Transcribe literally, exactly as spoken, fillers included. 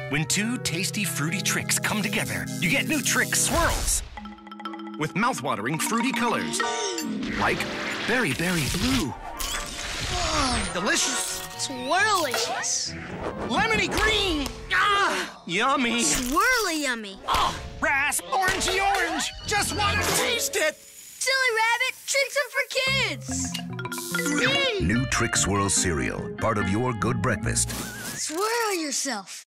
When two tasty, fruity Trix come together, you get new Trix Swirls. With mouth-watering, fruity colors. Like berry, berry blue. Oh, delicious. Swirlicious. Lemony green. Ah, yummy. Swirly yummy. Oh, rasp, orangey orange. Just want to taste it. Silly rabbit, Trix are for kids. New Trix Swirl cereal, part of your good breakfast. Swirl yourself.